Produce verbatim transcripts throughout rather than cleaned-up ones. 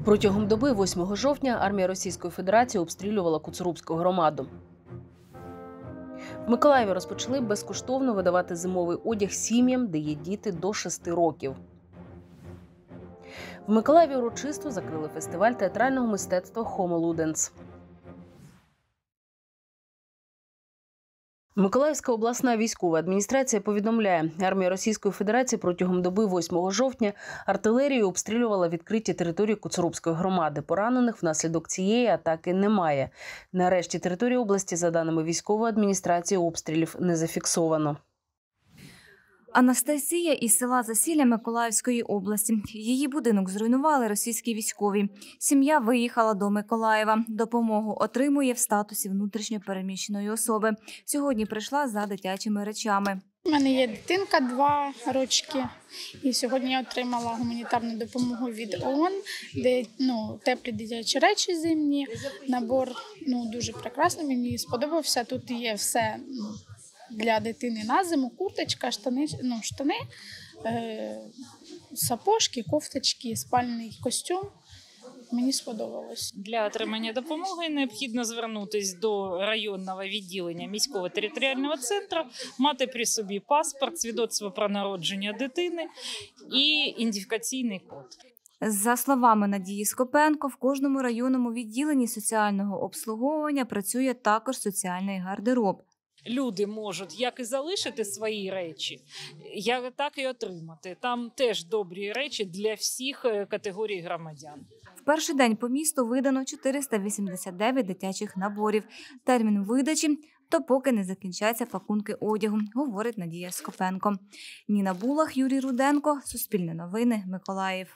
Протягом доби восьмого жовтня армія Російської Федерації обстрілювала Коцурубську громаду. В Миколаєві розпочали безкоштовно видавати зимовий одяг сім'ям, де є діти до шести років. В Миколаєві урочисто закрили фестиваль театрального мистецтва «Хомо Люденс». Миколаївська обласна військова адміністрація повідомляє, армія Російської Федерації протягом доби восьмого жовтня артилерією обстрілювала відкриті території Коцурубської громади. Поранених внаслідок цієї атаки немає. На решті території області, за даними військової адміністрації, обстрілів не зафіксовано. Анастасія із села Засілля Миколаївської області. Її будинок зруйнували російські військові. Сім'я виїхала до Миколаєва. Допомогу отримує в статусі внутрішньо переміщеної особи. Сьогодні прийшла за дитячими речами. У мене є дитинка два рочки, і сьогодні я отримала гуманітарну допомогу від ООН, де ну, теплі дитячі речі зимні, набор ну, дуже прекрасний, мені сподобався. Тут є все ну, для дитини на зиму, курточка, штани, ну, штани, е, сапожки, кофточки, спальний костюм. Мені сподобалось. Для отримання допомоги необхідно звернутися до районного відділення міського територіального центру, мати при собі паспорт, свідоцтво про народження дитини і ідентифікаційний код. За словами Надії Скопенко, в кожному районному відділенні соціального обслуговування працює також соціальний гардероб. Люди можуть як і залишити свої речі, так і отримати. Там теж добрі речі для всіх категорій громадян. В перший день по місту видано чотириста вісімдесят дев'ять дитячих наборів. Термін видачі – то поки не закінчаться пакунки одягу, говорить Надія Скопенко. Ніна Булах, Юрій Руденко, Суспільне новини, Миколаїв.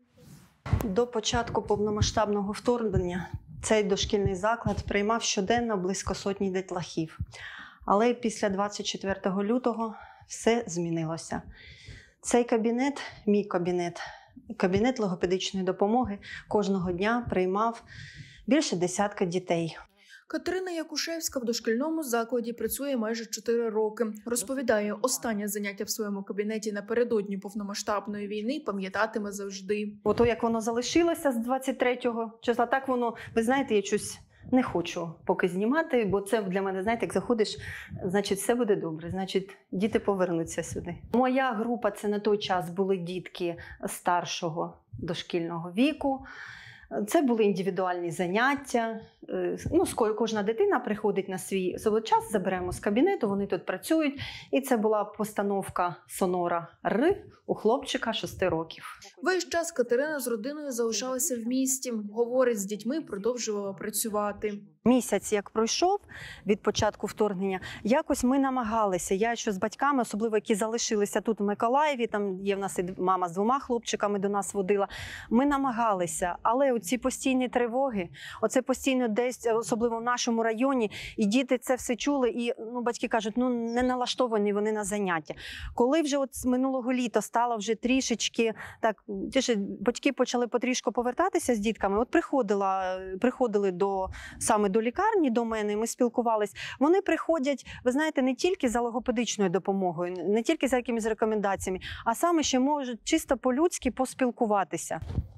До початку повномасштабного вторгнення цей дошкільний заклад приймав щоденно близько сотні дітлахів. Але після двадцять четвертого лютого все змінилося. Цей кабінет, мій кабінет, кабінет логопедичної допомоги кожного дня приймав більше десятка дітей. Катерина Якушевська в дошкільному закладі працює майже чотири роки. Розповідає, останнє заняття в своєму кабінеті напередодні повномасштабної війни пам'ятатиме завжди. Ото як воно залишилося з двадцять третього числа, так воно, ви знаєте, я щось не хочу поки знімати, бо це для мене, знаєте, як заходиш, значить все буде добре, значить діти повернуться сюди. Моя група – це на той час були дітки старшого дошкільного віку. Це були індивідуальні заняття. Ну, кожна дитина приходить на свій час, заберемо з кабінету, вони тут працюють. І це була постановка сонора Р у хлопчика шести років. Весь час Катерина з родиною залишалася в місті. Говорить, з дітьми продовжувала працювати. Місяць, як пройшов від початку вторгнення, якось ми намагалися. Я ще з батьками, особливо які залишилися тут в Миколаєві, там є в нас і мама з двома хлопчиками до нас водила. Ми намагалися, але оці постійні тривоги, оце постійно десь, особливо в нашому районі, і діти це все чули, і ну, батьки кажуть, ну не налаштовані вони на заняття. Коли вже от з минулого літа стало вже трішечки, так, батьки почали потрішку повертатися з дітками, от приходила, приходили до, саме до лікарні, до мене, ми спілкувалися, вони приходять, ви знаєте, не тільки за логопедичною допомогою, не тільки за якимись рекомендаціями, а саме ще можуть чисто по-людськи поспілкуватися.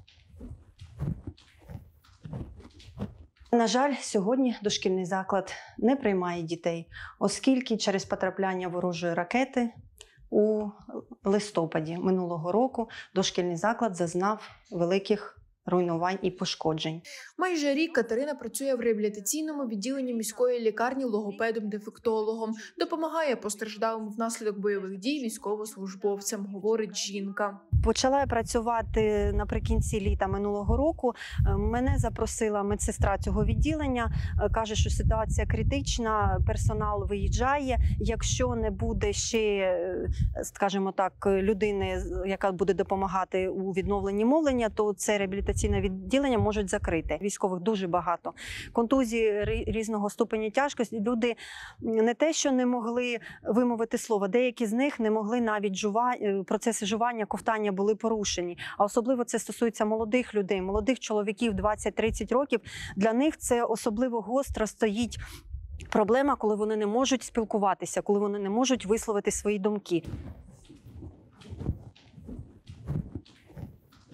На жаль, сьогодні дошкільний заклад не приймає дітей, оскільки через потрапляння ворожої ракети у листопаді минулого року дошкільний заклад зазнав великих руйнувань і пошкоджень. Майже рік Катерина працює в реабілітаційному відділенні міської лікарні логопедом-дефектологом. Допомагає постраждалим внаслідок бойових дій військовослужбовцям, говорить жінка. Почала я працювати наприкінці літа минулого року. Мене запросила медсестра цього відділення. Каже, що ситуація критична, персонал виїжджає. Якщо не буде ще, скажімо так, людини, яка буде допомагати у відновленні мовлення, то це реабілітаційне відділення можуть закрити. Військових дуже багато. Контузії різного ступеня тяжкості. Люди не те, що не могли вимовити слово, деякі з них не могли навіть жувати, процеси жування, ковтання були порушені. А особливо це стосується молодих людей, молодих чоловіків двадцять-тридцять років. Для них це особливо гостро стоїть проблема, коли вони не можуть спілкуватися, коли вони не можуть висловити свої думки.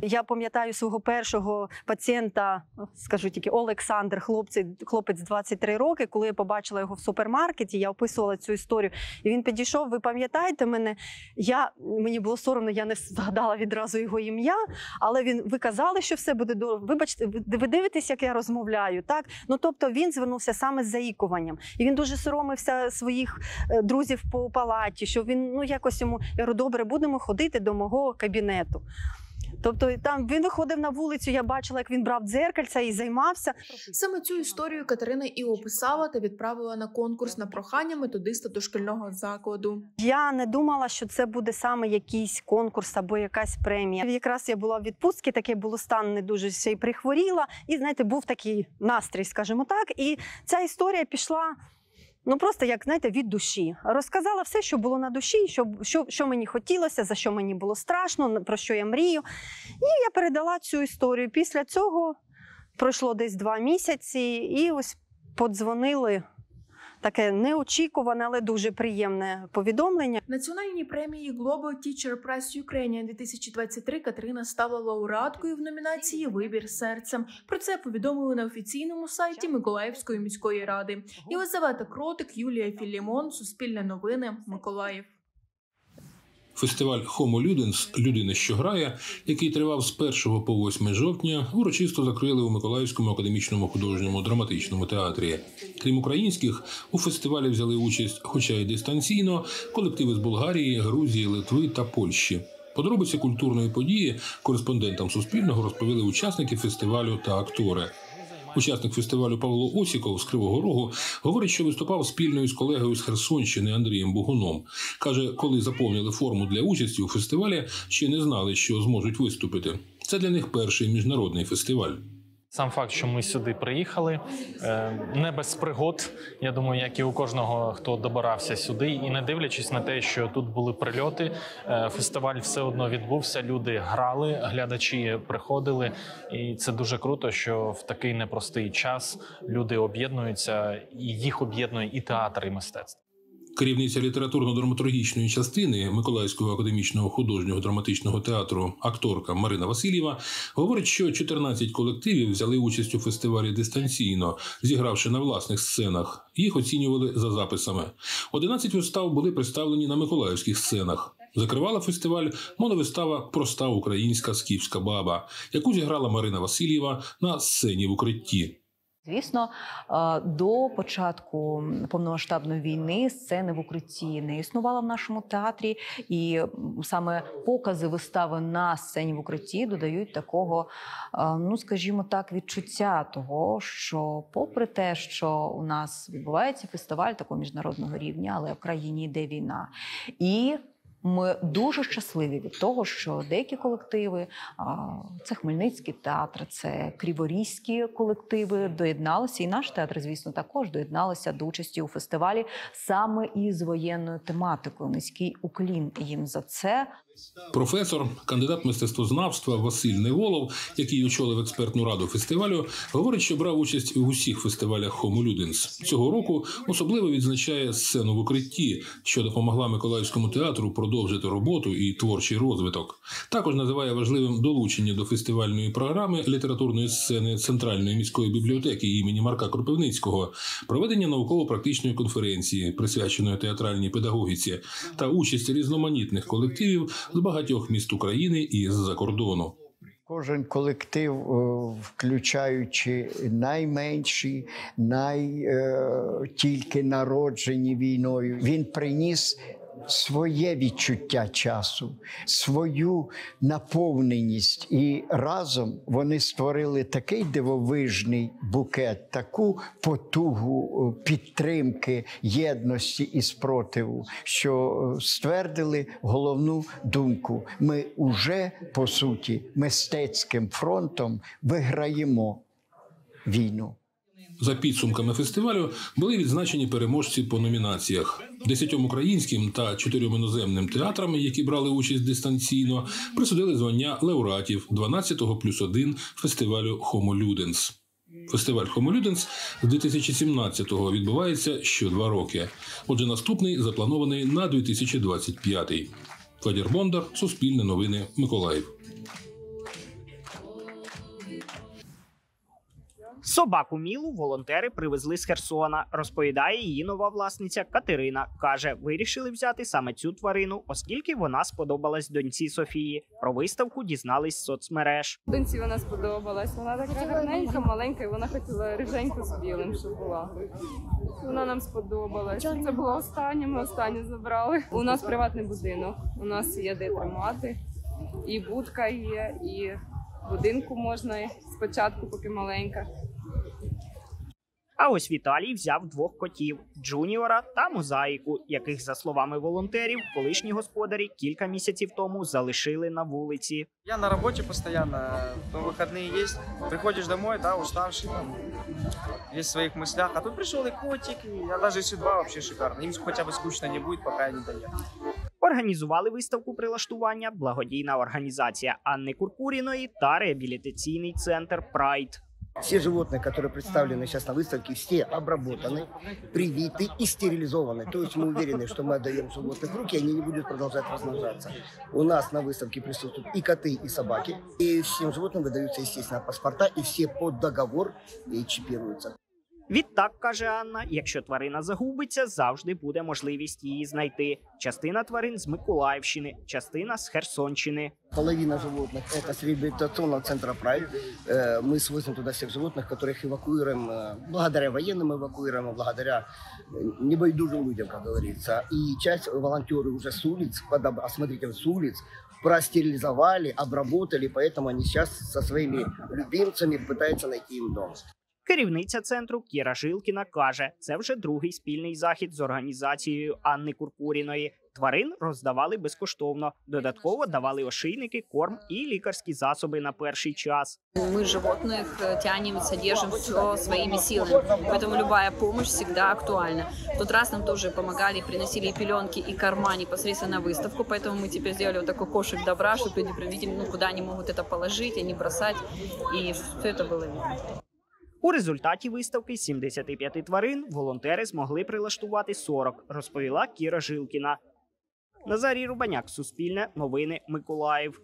Я пам'ятаю свого першого пацієнта, скажу тільки Олександр, хлопець, хлопець двадцять три роки, коли я побачила його в супермаркеті, я описувала цю історію, і він підійшов, ви пам'ятаєте мене, я, мені було соромно, я не згадала відразу його ім'я, але він, ви казали, що все буде добре, вибачте, ви дивитесь, як я розмовляю, так? Ну, тобто він звернувся саме з заїкуванням, і він дуже соромився своїх друзів по палаті, що він, ну, якось йому, я говорю, добре, будемо ходити до мого кабінету. Тобто там він виходив на вулицю, я бачила, як він брав дзеркальця і займався. Саме цю історію Катерина і описала та відправила на конкурс на прохання методиста дошкільного закладу. Я не думала, що це буде саме якийсь конкурс або якась премія. Якраз я була в відпустці, таке було стан не дуже, ще й прихворіла. І, знаєте, був такий настрій, скажімо так. І ця історія пішла... Ну, просто, як, знаєте, від душі. Розказала все, що було на душі, що, що, що мені хотілося, за що мені було страшно, про що я мрію. І я передала цю історію. Після цього пройшло десь два місяці, і ось подзвонили. Таке неочікуване, але дуже приємне повідомлення. Національній премії Global Teacher Prize Ukraine дві тисячі двадцять три Катерина стала лауреаткою в номінації «Вибір серцем». Про це повідомили на офіційному сайті Миколаївської міської ради. Єлизавета Кротик, Юлія Філімон, Суспільне новини, Миколаїв. Фестиваль «Homo Ludens» – «Людина, що грає», який тривав з першого по восьме жовтня, урочисто закрили у Миколаївському академічному художньому драматичному театрі. Крім українських, у фестивалі взяли участь, хоча й дистанційно, колективи з Болгарії, Грузії, Литви та Польщі. Подробиці культурної події кореспондентам Суспільного розповіли учасники фестивалю та актори. Учасник фестивалю Павло Осіков з Кривого Рогу говорить, що виступав спільно із колегою з Херсонщини Андрієм Бугуном. Каже, коли заповнили форму для участі у фестивалі, ще не знали, що зможуть виступити. Це для них перший міжнародний фестиваль. Сам факт, що ми сюди приїхали, не без пригод, я думаю, як і у кожного, хто добирався сюди, і не дивлячись на те, що тут були прильоти, фестиваль все одно відбувся, люди грали, глядачі приходили, і це дуже круто, що в такий непростий час люди об'єднуються, і їх об'єднує і театр, і мистецтво. Керівниця літературно-драматургічної частини Миколаївського академічного художнього драматичного театру, акторка Марина Васильєва, говорить, що чотирнадцять колективів взяли участь у фестивалі дистанційно, зігравши на власних сценах. Їх оцінювали за записами. одинадцять вистав були представлені на миколаївських сценах. Закривала фестиваль моновистава «Проста українська скіфська баба», яку зіграла Марина Васильєва на сцені в укритті. Звісно, до початку повномасштабної війни сцени в укритті не існувало в нашому театрі, і саме покази вистави на сцені в укритті додають такого, ну скажімо так, відчуття того, що попри те, що у нас відбувається фестиваль такого міжнародного рівня, але в країні йде війна. І ми дуже щасливі від того, що деякі колективи, це Хмельницький театр, це Криворізькі колективи доєдналися, і наш театр, звісно, також доєдналися до участі у фестивалі саме із воєнною тематикою. Низький уклін їм за це. Професор, кандидат мистецтвознавства Василь Неволов, який очолив експертну раду фестивалю, говорить, що брав участь у усіх фестивалях «Homo Ludens». Цього року особливо відзначає сцену в укритті, що допомогла Миколаївському театру продовжити роботу і творчий розвиток. Також називає важливим долучення до фестивальної програми літературної сцени Центральної міської бібліотеки імені Марка Кропивницького, проведення науково-практичної конференції, присвяченої театральній педагогіці, та участь різноманітних колективів з багатьох міст України і з-за кордону. Кожен колектив, включаючи найменші, най, тільки народжені війною, він приніс своє відчуття часу, свою наповненість. І разом вони створили такий дивовижний букет, таку потугу підтримки, єдності і спротиву, що ствердили головну думку. Ми уже, по суті, мистецьким фронтом виграємо війну. За підсумками фестивалю були відзначені переможці по номінаціях. Десятьом українським та чотирьом іноземним театрам, які брали участь дистанційно, присудили звання лауреатів дванадцятого плюс один фестивалю «Homo Ludens». Фестиваль «Homo Ludens» з дві тисячі сімнадцятого відбувається що два роки. Отже, наступний запланований на дві тисячі двадцять п'ятий. Федір Бондар, Суспільне новини, Миколаїв. Собаку Мілу волонтери привезли з Херсона, розповідає її нова власниця Катерина. Каже, вирішили взяти саме цю тварину, оскільки вона сподобалась доньці Софії. Про виставку дізнались з соцмереж. Доньці вона сподобалась. Вона така гарненька, маленька, і вона хотіла риженьку з білим, щоб була. Вона нам сподобалась. Це було останнє, ми останнє забрали. У нас приватний будинок, у нас є де тримати, і будка є, і будинку можна спочатку, поки маленька. А ось Віталій взяв двох котів – Джуніора та Мозаїку, яких, за словами волонтерів, колишні господарі кілька місяців тому залишили на вулиці. Я на роботі постійно, то вихідні є, приходиш домой, да, уставший, там, весь в своїх мислях, а тут прийшов і котик, а навіть якщо два, взагалі шикарно, їм хоча б скучно не буде, поки я не доїду. Організували виставку прилаштування благодійна організація Анни Куркуріної та реабілітаційний центр «Прайд». Все животные, которые представлены сейчас на выставке, все обработаны, привиты и стерилизованы. То есть мы уверены, что мы отдаем животных в руки, они не будут продолжать размножаться. У нас на выставке присутствуют и коты, и собаки. И всем животным выдаются, естественно, паспорта, и все под договор и чипируются. Відтак, каже Анна, якщо тварина загубиться, завжди буде можливість її знайти. Частина тварин з Миколаївщини, частина з Херсонщини. Половина животных – это с реабилитационного центра «Прайд». Мы свозим туда всех животных, которых эвакуируем благодаря военным эвакуируем, благодаря небайдужим людям, как говорится. И часть волонтеры уже с улиц, смотрите, с улиц, простерилизовали, обработали, поэтому они сейчас со своими любимцами пытаются найти им дом. Керівниця центру Кіра Жилкіна каже, це вже другий спільний захід з організацією Анни Куркуріної. Тварин роздавали безкоштовно. Додатково давали ошейники, корм і лікарські засоби на перший час. Мы животных тянем, содержим все своими силами, поэтому любая помощь всегда актуальна. В тот раз нам тоже помогали, приносили и пеленки, и корма непосредственно на выставку, поэтому мы теперь сделали вот такой кошек добра, чтобы люди видели, ну, куда они могут это положить, а не бросать, и все это было видно. У результаті виставки з сімдесяти п'яти тварин волонтери змогли прилаштувати сорок, розповіла Кіра Жилкіна. Назарій Рубаняк, Суспільне, новини, Миколаїв.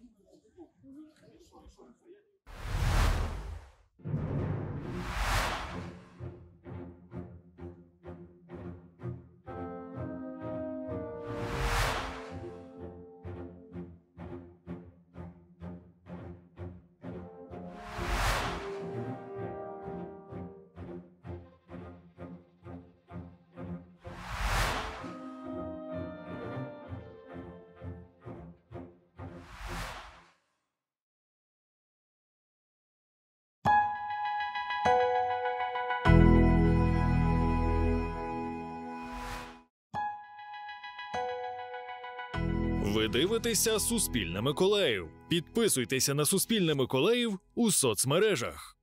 Ви дивитеся «Суспільне Миколаїв». Підписуйтеся на «Суспільне Миколаїв» у соцмережах.